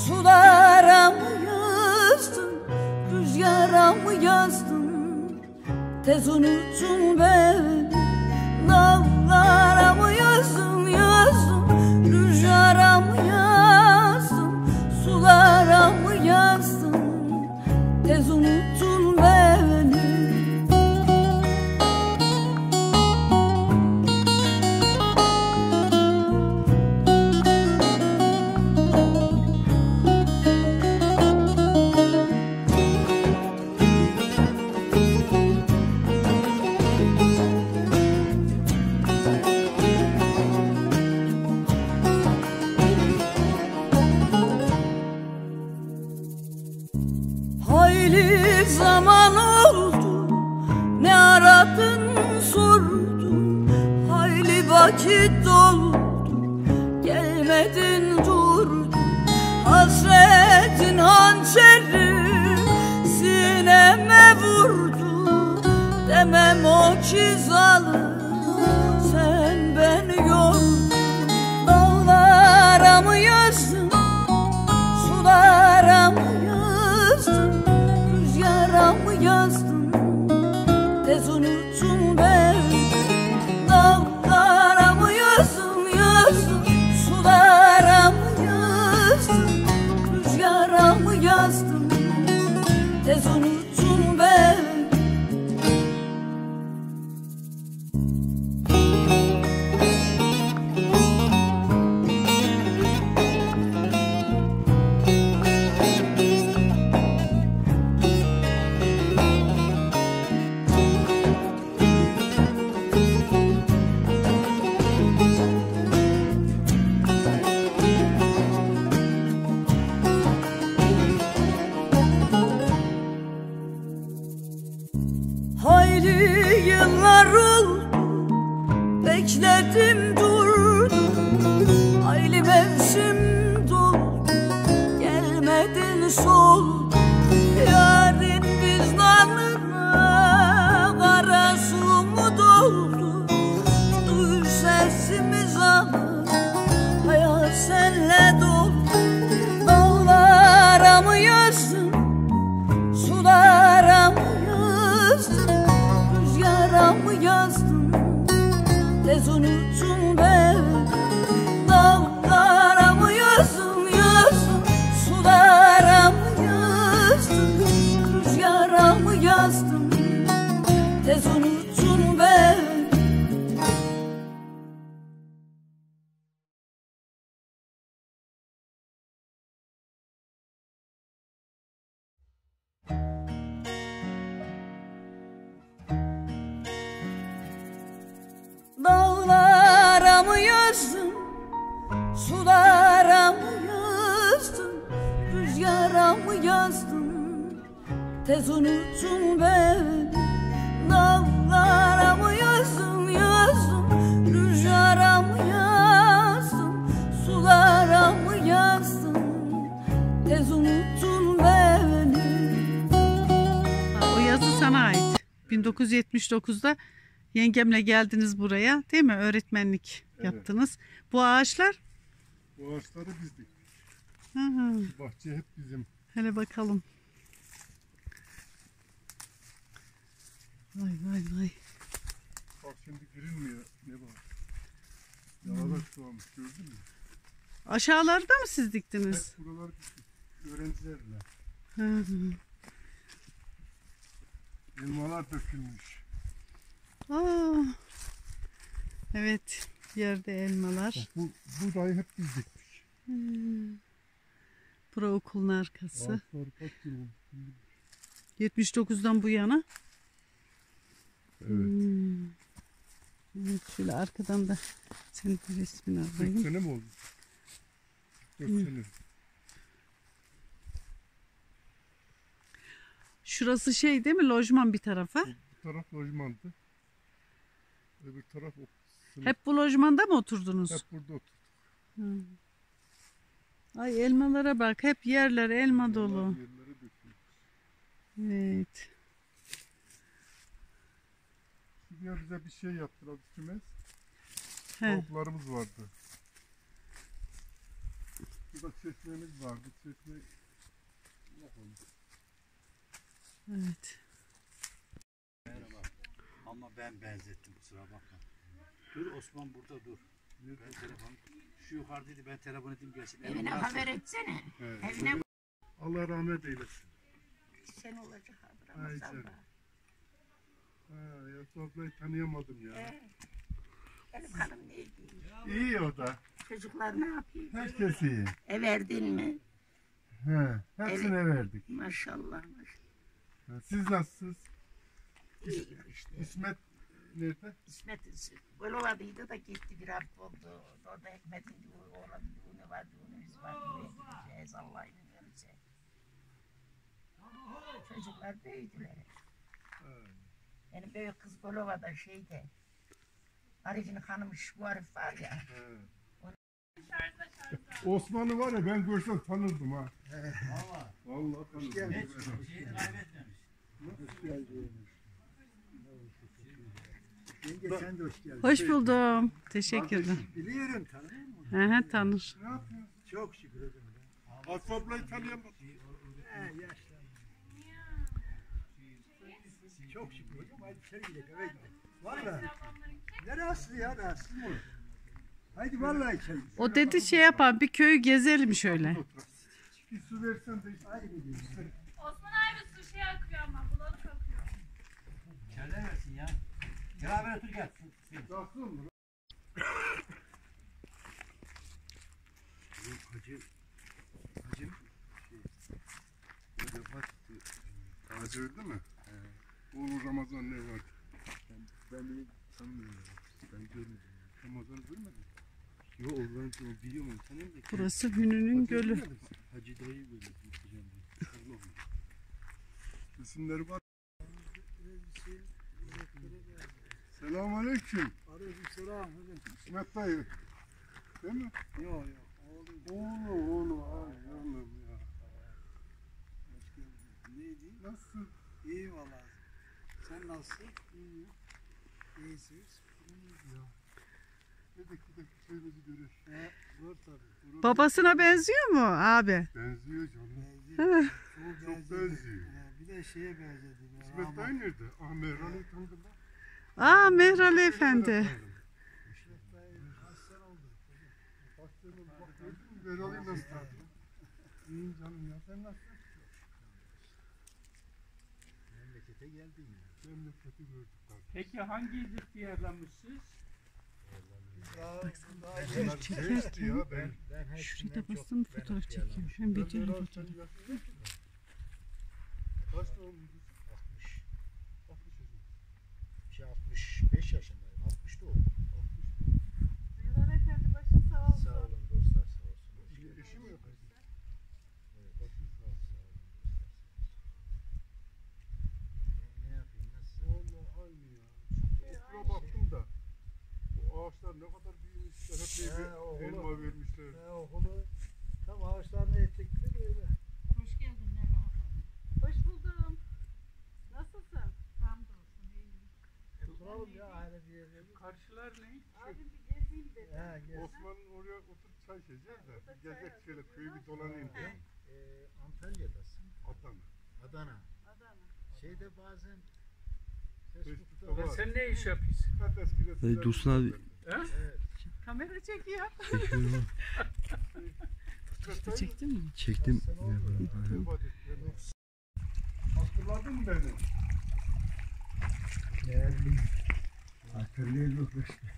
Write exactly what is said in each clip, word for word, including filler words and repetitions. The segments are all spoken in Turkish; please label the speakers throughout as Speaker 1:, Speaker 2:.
Speaker 1: Sulara mı yazdın, rüzgara mı yazdın, tez unuttun beni. Dağlara mı yazdın, yazdın, rüzgara mı yazdın, sulara mı yazdın, tez unuttun beni. Hayli zaman oldu, ne aradın sordun, hayli vakit doldu, gelmedin durdun. Hasretin hançeri sineme vurdu, demem o ki zalim sen beni yordun. Dağlara mı yazdın, sulara mı yazdın, rüzgara mı yazdın, tez unuttun beni. Dağlara mı yazdın, yazdın, sulara mı yazdın, rüzgara mı yazdın, tez unuttun beni. Hayli yıllar oldu, bekledim durdum, hayli mevsim doldu, gelmedin soldu. Yarın vicdanına kara su mu doldu, duy sesimiz ama hayat senle doldu. Dağlara mı yazdın, sulara mı yazdın, rüzgara mı yazdın, tez unuttun beni. Dağlara mı yazdın, yazdın, sulara mı yazdın, rüzgara mı yazdın, tez unuttun beni. Dağlara mı yazdın, sulara mı yazdın, rüzgara mı yazdın, tez unuttun beni. Dağlara mı yazdın, yazdın, rüzgara mı yazdın, sulara mı yazdın, tez unuttun beni.
Speaker 2: O yazı sana ait. bin dokuz yüz yetmiş dokuzda yengemle geldiniz buraya, değil mi? Öğretmenlik
Speaker 3: Evet.
Speaker 2: yaptınız. Bu ağaçlar?
Speaker 3: Bu ağaçları biz diktik.
Speaker 2: Hı hı.
Speaker 3: Bahçe hep bizim.
Speaker 2: Hele bakalım. Vay vay vay.
Speaker 3: Bak şimdi girilmiyor. Ne var? Yağlar şu an gördün mü?
Speaker 2: Aşağılarda mı siz diktiniz?
Speaker 3: Hep buralar diktik. Öğrencilerle.
Speaker 2: Hı hı.
Speaker 3: Elmalar dökülmüş.
Speaker 2: Aa, evet, yerde elmalar.
Speaker 3: Bak, bu buğdayı hep biz diktik.
Speaker 2: Hmm. Bura okulun arkası.
Speaker 3: Ağaçlar kaç yıl oldu?
Speaker 2: yetmiş dokuzdan bu yana.
Speaker 3: Evet.
Speaker 2: Hmm. Evet, şöyle arkadan da senin bir resmini
Speaker 3: kırk
Speaker 2: alayım.
Speaker 3: sene mi oldu? dört
Speaker 2: Hmm.
Speaker 3: sene.
Speaker 2: Şurası şey değil mi? Lojman bir tarafa.
Speaker 3: Bu taraf lojmandı. Öbür taraf o sınıf.
Speaker 2: Hep bu lojmanda mı oturdunuz?
Speaker 3: Hep burada oturduk.
Speaker 2: Hmm. Ay elmalara bak. Hep yerler elma
Speaker 3: Elmalar
Speaker 2: dolu.
Speaker 3: yerlere dökülmüş.
Speaker 2: Evet.
Speaker 3: Şuraya bize bir şey yaptılar, kümes.
Speaker 2: He.
Speaker 3: Tavuklarımız vardı. Burada çeşmemiz vardı. Çeşme yok olmuş.
Speaker 2: Evet.
Speaker 4: Merhaba. Ama ben benzettim, kusura bakma. Dur Osman, burada dur. Ben telefon, şu yukarıdaydı, ben telefon edeyim gelsin.
Speaker 5: Evine haber etsene.
Speaker 3: Evet.
Speaker 5: Evine
Speaker 3: Allah rahmet eylesin.
Speaker 5: sen olacak abi
Speaker 3: Ay
Speaker 5: Ramazan'da.
Speaker 3: canım. Ha, ya ablayı tanıyamadım ya.
Speaker 5: Ee, benim hanım neydi?
Speaker 3: İyi o da.
Speaker 5: Çocuklar ne yapıyor?
Speaker 3: Herkes iyi.
Speaker 5: E verdin mi?
Speaker 3: He, hepsine verdik.
Speaker 5: Maşallah maşallah.
Speaker 3: Ha, siz nasılsınız?
Speaker 5: İyi işte.
Speaker 3: İsmet nerede?
Speaker 5: İsmet Golova'daydı da gitti bir hafta oldu. Orada Hikmet'in oğlan düğünü var, düğünümüz var. Düğüne gideceğiz Allah izin verirse. Çocuklar büyüdüler. Benim büyük kız Golova'da şeyde. Arif'in hanımı şu Arif var ya.
Speaker 3: He. Osman'ı var ya ben görsem tanırdım ha.
Speaker 4: Valla.
Speaker 3: Vallahi tanırdım.
Speaker 4: Şeyi kaybetmemiş.
Speaker 6: Hoş geldin. Yenge sen de hoş geldin.
Speaker 2: Hoş buldum. Teşekkür ederim.
Speaker 6: Biliyorum tanıyor musun?
Speaker 2: Hı hı, tanır.
Speaker 3: Ne yapıyorsun?
Speaker 6: Çok şükür ederim.
Speaker 3: Aslı ablayı tanıyamadım.
Speaker 6: He yaşlandım. Çok şükür hocam. Hadi içeri gidelim eve gidelim. Valla. Ne rahatsız ya rahatsız mı olur? Haydi vallahi içeri gidelim.
Speaker 2: O dedi şey yapan bir köyü gezelim şöyle.
Speaker 3: Bir su versen de işte.
Speaker 6: Haydi gidelim.
Speaker 7: Osman abi su şey akıyor ama bulanık akıyor.
Speaker 4: İçeride versin ya. Gel abi otur gel.
Speaker 3: Nasıl mı?
Speaker 4: Hacı, hacım şey, vefat etti.
Speaker 3: Hacı öldü mü? He. Oğlu Ramazan ne var?
Speaker 4: Ben, ben beni tanımıyorum. Ben görmedim.
Speaker 3: Ramazan görmedin mi?
Speaker 4: Yo, ben onu biliyorum, onu tanıyorum da.
Speaker 2: Burası Hünü'nün gölü.
Speaker 4: Hacı dayı böyle gideceğim diye. Allah'ım.
Speaker 3: İsimleri var. Selamünaleyküm.
Speaker 6: Aleykümselam hocam.
Speaker 3: İsmet dayı. Değil mi?
Speaker 6: Yok yok. Oğlum
Speaker 3: Oğlu oğlu ay oğlum ya.
Speaker 6: hoş geldin. Neydi?
Speaker 3: Nasılsın?
Speaker 6: İyi valla. Sen nasılsın? İyi. İyisiniz.
Speaker 3: Dedik bir de köyümüzü görür.
Speaker 6: He, var tabii.
Speaker 2: Babasına benziyor mu abi?
Speaker 3: Benziyor canım.
Speaker 6: Benziyor.
Speaker 3: Çok
Speaker 6: Çok
Speaker 3: benziyor.
Speaker 6: He, bir de şeye benzedi. ya,
Speaker 3: İsmet
Speaker 6: ama-
Speaker 3: dayı nerede? Ah Mehran'ı tanıdım ben.
Speaker 2: Aa Mehrali Efendi.
Speaker 6: İsmet Bey kaç sene oldu?
Speaker 3: Bak canım bak gördün mü? Mehran'ı nasıl tanıdın? İyiyim canım ya. Sen nasılsın?
Speaker 6: Memlekete geldin ya.
Speaker 3: Memleketi gördük tabii.
Speaker 8: Peki hangi izlikte yerlenmişsiniz?
Speaker 6: Daha, daha
Speaker 3: Bunlar geçti ya ben.
Speaker 6: ben
Speaker 2: Şuraya da bastım fotoğraf çekeyim. Hem
Speaker 3: Ben
Speaker 2: videolu
Speaker 3: Mehran
Speaker 2: fotoğraf.
Speaker 3: senin yaşın yok mu? Kaç doğumluydun?
Speaker 6: altmış.
Speaker 3: altmış yaşında.
Speaker 6: Şey altmış beş yaşındayım. altmış doğum.
Speaker 3: altmış doğum.
Speaker 7: Mehmet Efendi başın sağ olsun.
Speaker 6: Sağ olun dostlar sağ olsun. Hoş
Speaker 3: Eşi
Speaker 6: geldiniz.
Speaker 3: mi yok?
Speaker 6: Evet.
Speaker 3: Başın sağ olsun.
Speaker 6: Sağ olun dostlar. Ne, ne yapayım? Nasıl?
Speaker 3: Vallahi aynı ya. Okula baktım da. Bu ağaçlar ne kadar büyümüşler. Hep
Speaker 6: He,
Speaker 3: bir
Speaker 6: o
Speaker 3: elma
Speaker 6: oğlum.
Speaker 3: vermişler.
Speaker 6: He, okulu tam ağaçlarını ektikti böyle.
Speaker 5: Hoş geldin Merhaba.
Speaker 7: Hoş buldum. Nasılsın?
Speaker 5: Hamdolsun iyiyim.
Speaker 6: Oturalım ya aile bir yerde.
Speaker 8: Karşılar ne?
Speaker 7: Abim bir gezeyim dedi.
Speaker 6: He, gel.
Speaker 3: Osman'ın oraya oturup çay içeceğiz de. Bir gezek şöyle köyü bir dolanayım diye.
Speaker 6: Ee, Antalya'dasın.
Speaker 3: Adana.
Speaker 6: Adana.
Speaker 7: Adana.
Speaker 6: Şeyde bazen
Speaker 3: Facebook'ta
Speaker 6: Facebook'ta
Speaker 8: Ya
Speaker 3: var.
Speaker 8: sen ne iş yapıyorsun?
Speaker 3: Kaç eskiden
Speaker 4: Hey, Dursun abi.
Speaker 8: He?
Speaker 6: Evet.
Speaker 2: Kamera çekiyor.
Speaker 3: Fotoğraf
Speaker 2: Çektin mi?
Speaker 4: Çektim.
Speaker 6: Sen oldu.
Speaker 3: Hatırladın mı beni?
Speaker 6: Değerli. Hatırlıyorduk işte.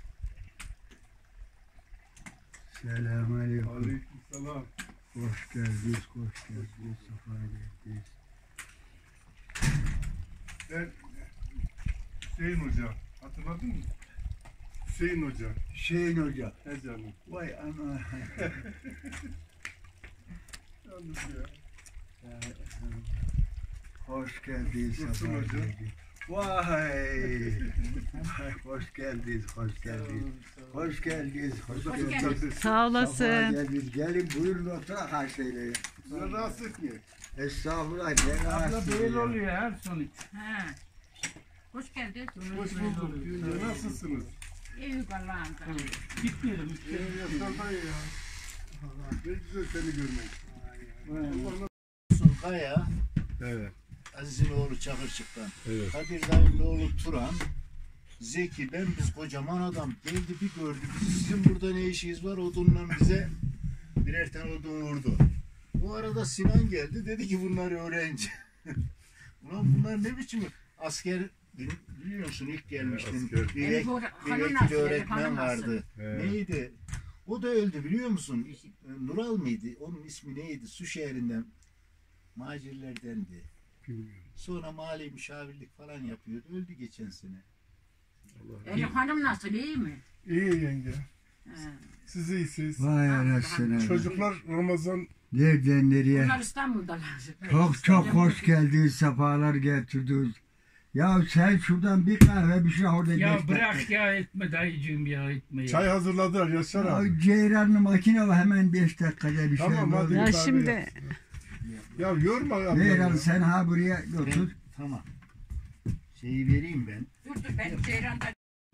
Speaker 6: Selamünaleyküm.
Speaker 3: Aleykümselam.
Speaker 6: Hoş geldiniz, hoş geldiniz, sefa geldiniz.
Speaker 3: Ben Hüseyin Hoca. Hatırladın mı? Hüseyin Hoca.
Speaker 6: Hüseyin Hoca.
Speaker 3: He canım.
Speaker 6: Vay ana.
Speaker 3: Yalnız ya.
Speaker 6: Hoş geldiniz,
Speaker 3: Dursun
Speaker 6: sefa
Speaker 3: Hoca.
Speaker 6: geldiniz. Vay. Vay, hoş geldiniz, hoş geldiniz. Hoş geldiniz, hoş
Speaker 3: Hoş
Speaker 6: geldiniz.
Speaker 3: geldin.
Speaker 2: Sağ
Speaker 6: Sefa
Speaker 2: olasın.
Speaker 6: geldiniz. Gelin buyurun oturak karşıyla.
Speaker 3: Sen rahatsız etmiyor.
Speaker 6: Estağfurullah. Ne
Speaker 8: Abla
Speaker 6: rahatsız
Speaker 8: böyle
Speaker 6: ya.
Speaker 8: oluyor her sonuç.
Speaker 5: Ha. Hoş geldin.
Speaker 3: Hoş bulduk. Ya nasılsınız?
Speaker 5: İyi Allah'ım.
Speaker 8: Gitmeyelim.
Speaker 3: İyi Yaşar dayı ya. Ne güzel seni görmek.
Speaker 4: Kaya,
Speaker 3: Evet.
Speaker 4: Aziz'in oğlu Çakırçık'tan.
Speaker 3: Evet.
Speaker 4: Kadir dayının oğlu Turan. Zeki, ben biz kocaman adam. Geldi bir gördü. Sizin burada ne işiniz var? Odunla bize birer tane odun vurdu. Bu arada Sinan geldi. Dedi ki bunlar öğrenci. Ulan bunlar ne biçim asker, biliyor musun ilk gelmiştin.
Speaker 3: Asker.
Speaker 4: Bir,
Speaker 5: Elif
Speaker 4: vek-
Speaker 5: or-
Speaker 4: bir
Speaker 5: hanım
Speaker 4: vekil
Speaker 5: nasıl, Elif
Speaker 4: öğretmen
Speaker 5: hanım nasıl?
Speaker 4: vardı.
Speaker 3: Evet.
Speaker 4: Neydi? O da öldü biliyor musun? İki- Nural mıydı? Onun ismi neydi? Su şehrinden. Macirlerdendi.
Speaker 3: Bilmiyorum.
Speaker 4: Sonra mali müşavirlik falan yapıyordu. Öldü geçen sene.
Speaker 5: Elif Hanım nasıl, iyi mi?
Speaker 3: İyi yenge.
Speaker 5: He.
Speaker 3: Siz iyisiniz.
Speaker 9: Vay anasını.
Speaker 3: Çocuklar Ramazan
Speaker 9: Nereden nereye?
Speaker 5: Bunlar İstanbul'dalar.
Speaker 9: Çok çok hoş geldin, sefalar getirdiniz. Ya sen şuradan bir kahve bir şey orada
Speaker 8: Ya
Speaker 9: beş
Speaker 8: bırak
Speaker 9: dakika.
Speaker 8: ya etme dayıcığım ya etme ya.
Speaker 3: çay hazırladılar Yaşar abi.
Speaker 9: Ya Ceyranlı makine var hemen beş dakikada bir şey
Speaker 3: Tamam,
Speaker 9: olur.
Speaker 3: hadi.
Speaker 2: Ya
Speaker 3: Bir
Speaker 2: şimdi
Speaker 3: tane Ya yorma ya.
Speaker 9: Ceyran sen ha buraya
Speaker 4: Ben,
Speaker 9: otur.
Speaker 4: tamam. Şeyi vereyim ben.
Speaker 5: Dur dur ben Ceyran'da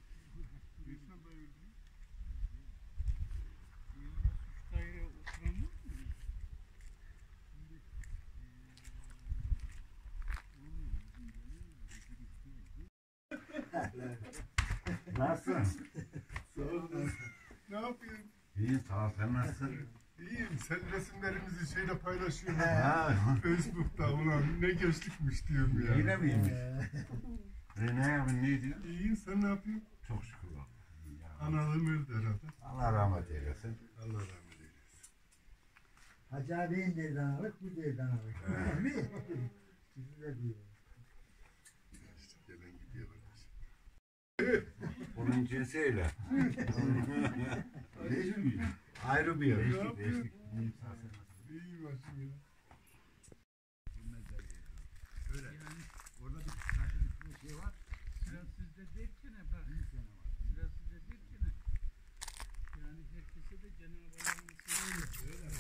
Speaker 4: Nasılsın?
Speaker 3: Ne yapıyorsun?
Speaker 4: İyi, sağ ol. Sen nasılsın?
Speaker 3: İyiyim. Sen resimlerimizi şeyle paylaşıyorsun.
Speaker 4: Ha,
Speaker 3: Facebook'ta ulan ne geçtikmiş diyorum ya.
Speaker 4: yine miymiş? E ne yapın, ne diyor?
Speaker 3: İyiyim. Sen ne yapıyorsun?
Speaker 4: Çok şükür.
Speaker 3: Analığım öldü herhalde.
Speaker 4: Allah rahmet eylesin.
Speaker 3: Allah rahmet eylesin.
Speaker 6: Hacı abinin derden alık, bu derden alık. Değil mi? Sizi de diyor.
Speaker 3: İşte gelen gidiyor.
Speaker 4: Onun cinsiyle. Ayrı bir yer.
Speaker 3: Ne yapıyorsun? İyiyim aşkım ya.
Speaker 8: Sıra sizde derken bak. Sıra sizde derken yani herkese de Cenab-ı Allah'ın sırrı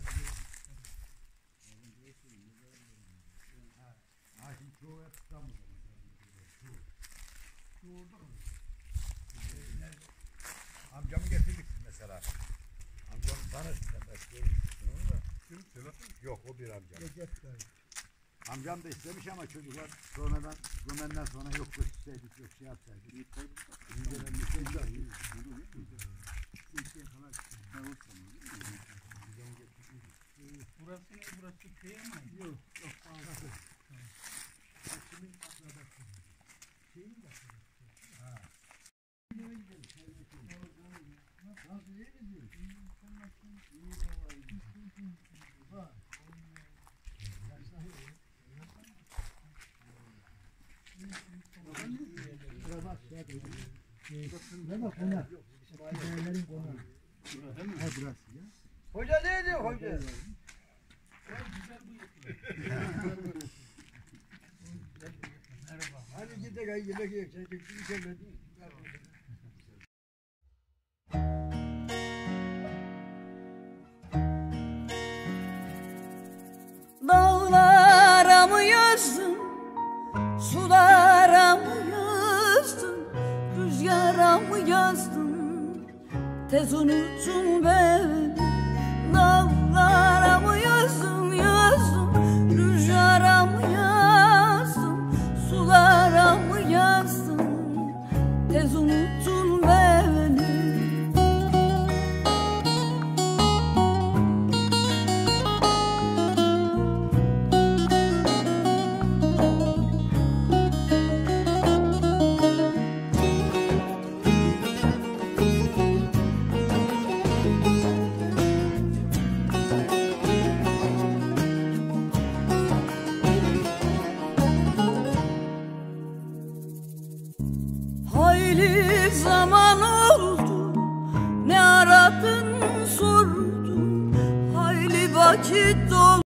Speaker 4: Amcamı getirdik mesela. Amcam tanır. Yok, o bir amcam. Amcam da istemiş ama çocuklar sonradan Gömen'den sonra yok götürseydik, yok şey yapsaydık. Önceden bir şey var.
Speaker 8: Burası ne? Burası köy ama. Yok.
Speaker 6: Ne bak bunlar? Hikayeler'in konuğu. Ha burası ya.
Speaker 10: Hoca ne diyor hoca?
Speaker 6: Hadi gidelim ay yemek yiyek. Sen çekti bir şey mi?
Speaker 1: Dağlara mı yazdım, sulara mı yazdım, rüzgara mı yazdım, tez unuttun beni. Dağlara mı yazdım, yazdım, rüzgara mı yazdım, sulara mı yazdım, tez unuttun beni. Hayli zaman oldu, ne aradın sordun, hayli vakit oldu.